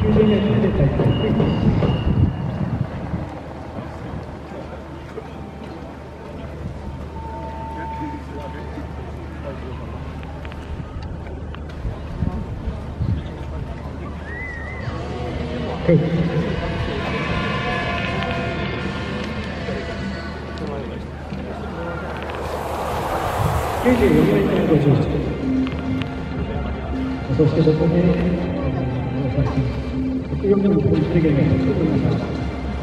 90メートルで大会クイズです。はい。94メートル51。そしてここで、104メートル制限が1つとなりました。